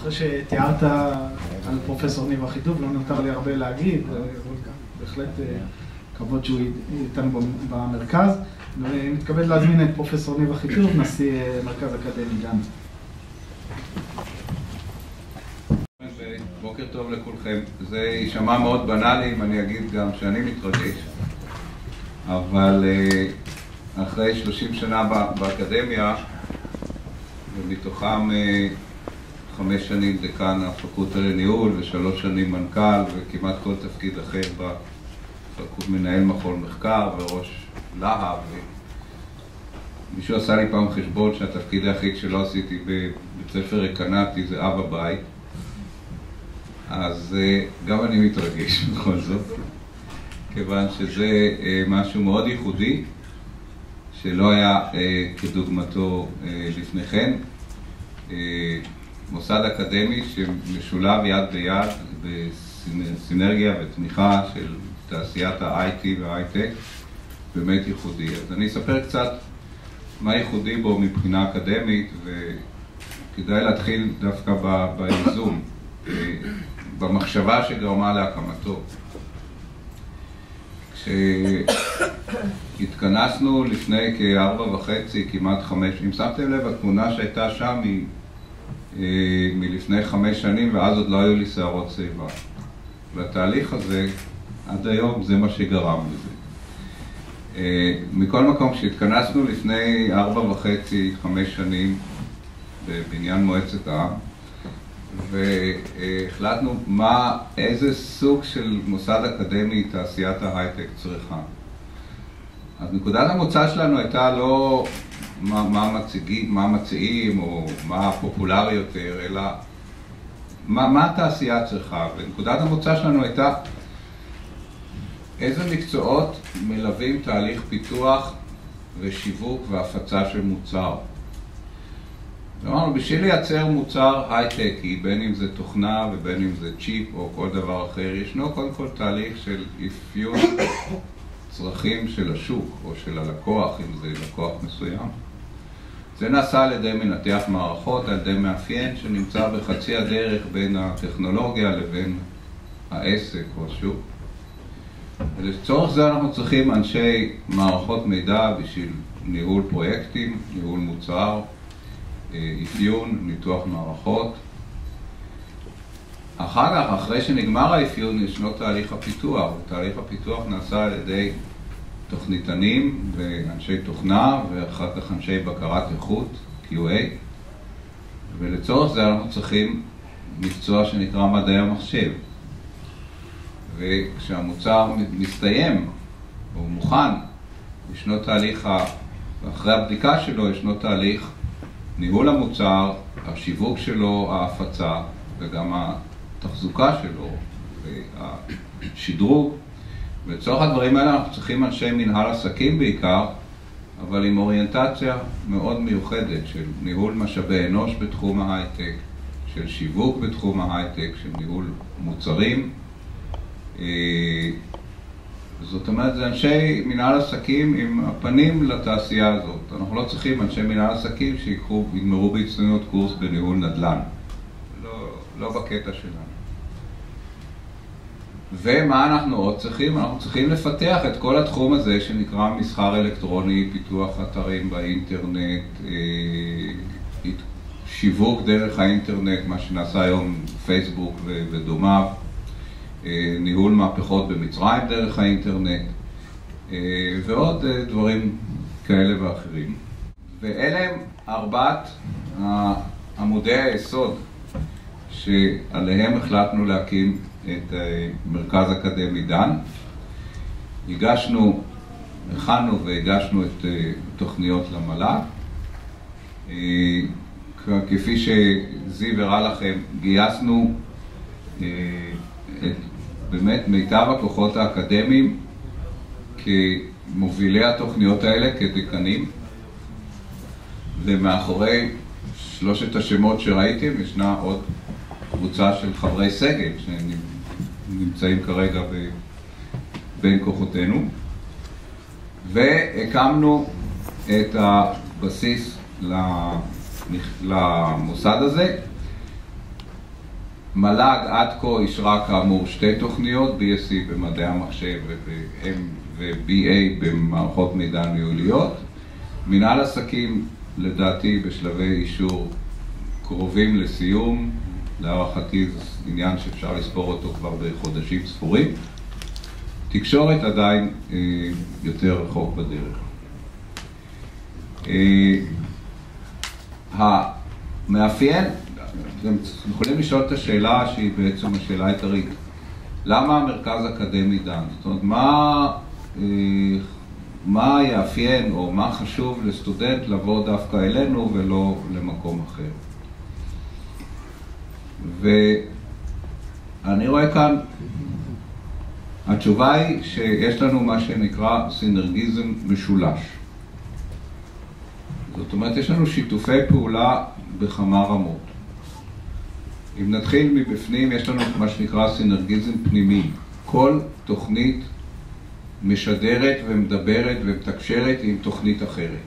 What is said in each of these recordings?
אחרי שתיארת על פרופסור ניב אחיטוב, לא נותר לי הרבה להגיד, בהחלט כבוד שהוא איתנו במרכז. אני מתכבד להזמין את פרופסור ניב אחיטוב, נשיא מרכז אקדמי דן. בוקר טוב לכולכם. זה יישמע מאוד בנאלי אם אני אגיד גם שאני מתרגש, אבל אחרי 30 שנה באקדמיה, ומתוכם 5 שנים דקן הפקולטה לניהול ו3 שנים מנכ"ל וכמעט כל תפקיד אחר מנהל מכון מחקר וראש להב. מישהו עשה לי פעם חשבון שהתפקיד היחיד שלא עשיתי בבית ספר הקנתי זה אבא בית, אז גם אני מתרגש בכל זאת, כיוון שזה משהו מאוד ייחודי שלא היה כדוגמתו לפני כן. מוסד אקדמי שמשולב יד ביד בסינרגיה ותמיכה של תעשיית ה-IT וה-הייטק, באמת ייחודי. אז אני אספר קצת מה ייחודי בו מבחינה אקדמית, וכדאי להתחיל דווקא באיזון, במחשבה שגרמה להקמתו. כשהתכנסנו לפני כ4.5, כמעט 5, אם שמתם לב, התמונה שהייתה שם היא מלפני 5 שנים, ואז עוד לא היו לי שערות שיבה. והתהליך הזה, עד היום, זה מה שגרם לזה. מכל מקום, כשהתכנסנו לפני 4.5-5 שנים בבניין מועצת העם, והחלטנו איזה סוג של מוסד אקדמי תעשיית ההייטק צריכה. אז נקודת המוצא שלנו הייתה לא מה מציעים או מה פופולרי יותר, אלא מה התעשייה צריכה. ונקודת המוצא שלנו הייתה איזה מקצועות מלווים תהליך פיתוח ושיווק והפצה של מוצר. אמרנו, בשביל לייצר מוצר הייטקי, בין אם זה תוכנה ובין אם זה צ'יפ או כל דבר אחר, ישנו קודם כל תהליך של אפיון צרכים של השוק או של הלקוח, אם זה לקוח מסוים. זה נעשה על ידי מנתח מערכות, על ידי מאפיין שנמצא בחצי הדרך בין הטכנולוגיה לבין העסק או השוק. ולצורך זה אנחנו צריכים אנשי מערכות מידע בשביל ניהול פרויקטים, ניהול מוצר, אפיון, ניתוח מערכות. אחר כך, אחרי שנגמר האפיון, ישנו תהליך הפיתוח. תהליך הפיתוח נעשה על ידי תוכניתנים ואנשי תוכנה, ואחר כך אנשי בקרת איכות, QA. ולצורך זה אנחנו צריכים מקצוע שנקרא מדעי המחשב. וכשהמוצר מסתיים, או מוכן, ישנו תהליך, אחרי הבדיקה שלו, ישנו תהליך ניהול המוצר, השיווק שלו, ההפצה, וגם התחזוקה שלו, והשדרוג. ולצורך הדברים האלה אנחנו צריכים אנשי מנהל עסקים בעיקר, אבל עם אוריינטציה מאוד מיוחדת של ניהול משאבי אנוש בתחום ההייטק, של שיווק בתחום ההייטק, של ניהול מוצרים. זאת אומרת, זה אנשי מנהל עסקים עם הפנים לתעשייה הזאת. אנחנו לא צריכים אנשי מנהל עסקים שיגמרו בהצטיינות קורס בניהול נדל"ן. לא בקטע שלנו. ומה אנחנו עוד צריכים? אנחנו צריכים לפתח את כל התחום הזה שנקרא מסחר אלקטרוני, פיתוח אתרים באינטרנט, שיווק דרך האינטרנט, מה שנעשה היום פייסבוק ודומיו, ניהול מהפכות במצרים דרך האינטרנט, ועוד דברים כאלה ואחרים. ואלה הם 4 עמודי היסוד שעליהם החלטנו להקים את מרכז אקדמי דן. הכנו והגשנו את תוכניות למל"ג. כפי שזיו הראה לכם, גייסנו באמת מיטב הכוחות האקדמיים כמובילי התוכניות האלה, כדקנים. ומאחורי 3 השמות שראיתם ישנה עוד קבוצה של חברי סגל שנמצאים כרגע בין כוחותינו. והקמנו את הבסיס למוסד הזה, מל"ג עד כה אישרה כאמור 2 תוכניות, BSc במדעי המחשב ו-BA במערכות מידע ניהוליות. מנהל עסקים לדעתי בשלבי אישור קרובים לסיום, להערכתי זה עניין שאפשר לספור אותו כבר בחודשים ספורים. תקשורת עדיין יותר רחוק בדרך. המאפיין, אתם יכולים לשאול את השאלה שהיא בעצם השאלה העיקרית. למה המרכז האקדמי דן? זאת אומרת, מה יאפיין או מה חשוב לסטודנט לבוא דווקא אלינו ולא למקום אחר? ואני רואה כאן, התשובה היא שיש לנו מה שנקרא סינרגיזם משולש. זאת אומרת, יש לנו שיתופי פעולה בכמה רמות. אם נתחיל מבפנים, יש לנו מה שנקרא סינרגיזם פנימי. כל תוכנית משדרת ומדברת ומתקשרת עם תוכנית אחרת.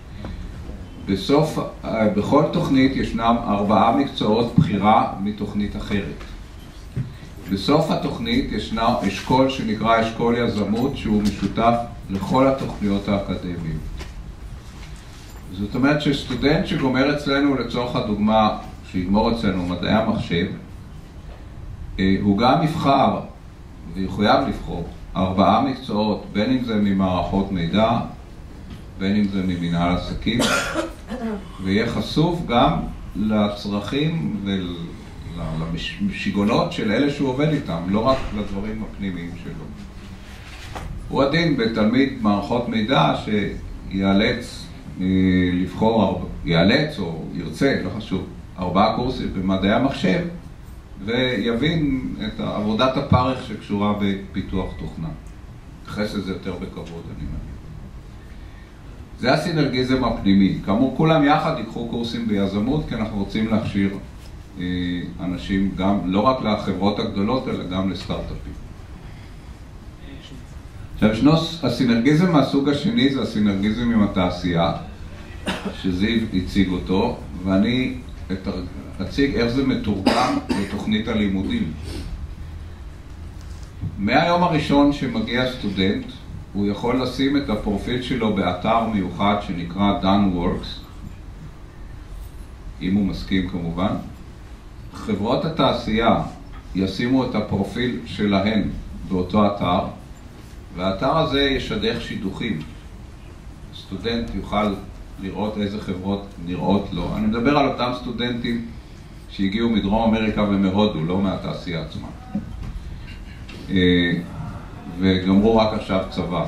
בכל תוכנית ישנם 4 מקצועות בחירה מתוכנית אחרת. בסוף התוכנית ישנה אשכול שנקרא אשכול יזמות, שהוא משותף לכל התוכניות האקדמיות. זאת אומרת שסטודנט שגומר אצלנו, לצורך הדוגמה, שיגמור אצלנו מדעי המחשב, הוא גם יבחר ויחויב לבחור 4 מקצועות, בין אם זה ממערכות מידע, בין אם זה ממנהל עסקים, ויהיה חשוף גם לצרכים ולשיגונות של אלה שהוא עובד איתם, לא רק לדברים הפנימיים שלו. הוא הדין בתלמיד מערכות מידע שיאלץ לבחור, יאלץ או ירצה, לא חשוב, 4 קורסים במדעי המחשב, ויבין את עבודת הפרך שקשורה בפיתוח תוכנה. תחס לזה יותר בכבוד, אני מבין. זה הסינרגיזם הפנימי. כאמור, כולם יחד ייקחו קורסים ביזמות, כי אנחנו רוצים להכשיר אנשים גם, לא רק לחברות הגדולות, אלא גם לסטארט-אפים. עכשיו, הסינרגיזם מהסוג השני זה הסינרגיזם עם התעשייה, שזיו הציג אותו, ואני אציג איך זה מתורגם לתוכנית הלימודים. מהיום הראשון שמגיע סטודנט, הוא יכול לשים את הפרופיל שלו באתר מיוחד שנקרא DoneWorks, אם הוא מסכים כמובן. חברות התעשייה ישימו את הפרופיל שלהן באותו אתר, והאתר הזה ישדך שידוכים. סטודנט יוכל לראות איזה חברות נראות לו. אני מדבר על אותם סטודנטים שהגיעו מדרום אמריקה ומהודו, לא מהתעשייה עצמה. וגמרו רק עכשיו צבא.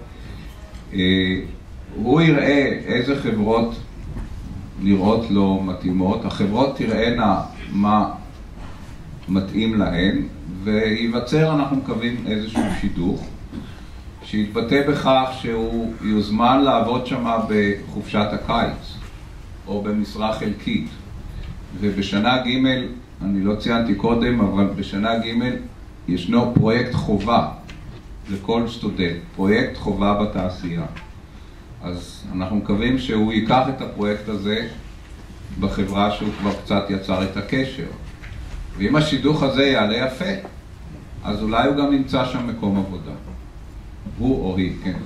הוא יראה איזה חברות נראות לו מתאימות, החברות תראינה מה מתאים להן, וייווצר, אנחנו מקווים, איזשהו שידוך, שיתבטא בכך שהוא יוזמן לעבוד שם בחופשת הקיץ, או במשרה חלקית. ובשנה ג', אני לא ציינתי קודם, אבל בשנה ג' ישנו פרויקט חובה לכל סטודנט, פרויקט חובה בתעשייה. אז אנחנו מקווים שהוא ייקח את הפרויקט הזה בחברה שהוא כבר קצת יצר את הקשר. ואם השידוך הזה יעלה יפה, אז אולי הוא גם נמצא שם מקום עבודה. הוא או היא, כן.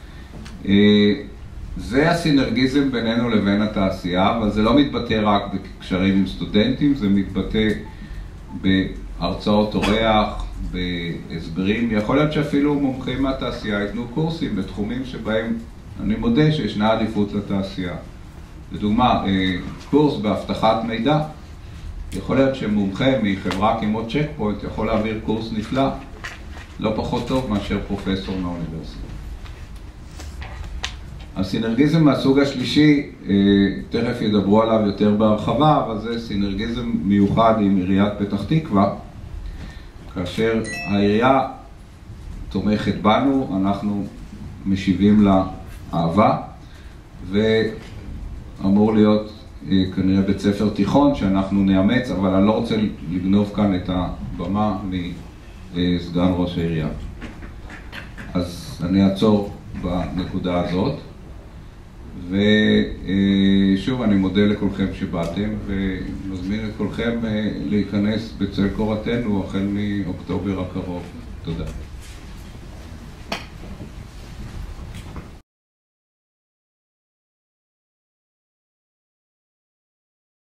זה הסינרגיזם בינינו לבין התעשייה, אבל זה לא מתבטא רק בקשרים עם סטודנטים, זה מתבטא בהרצאות אורח, בהסברים. יכול להיות שאפילו מומחים מהתעשייה ייתנו קורסים בתחומים שבהם אני מודה שישנה עדיפות לתעשייה. לדוגמה, קורס באבטחת מידע, יכול להיות שמומחה מחברה כמו צ'ק פוינט יכול להעביר קורס נפלא, לא פחות טוב מאשר פרופסור מהאוניברסיטה. הסינרגיזם מהסוג השלישי, תכף ידברו עליו יותר בהרחבה, אבל זה סינרגיזם מיוחד עם עיריית פתח תקווה, כאשר העירייה תומכת בנו, אנחנו משיבים לה אהבה, ואמור להיות כנראה בית ספר תיכון שאנחנו נאמץ, אבל אני לא רוצה לגנוב כאן את הבמה מסגן ראש העירייה. אז אני אעצור בנקודה הזאת. שוב, אני מודה לכולכם שבאתם, ומזמין את כולכם להיכנס בצל קורתנו החל מאוקטובר הקרוב. תודה.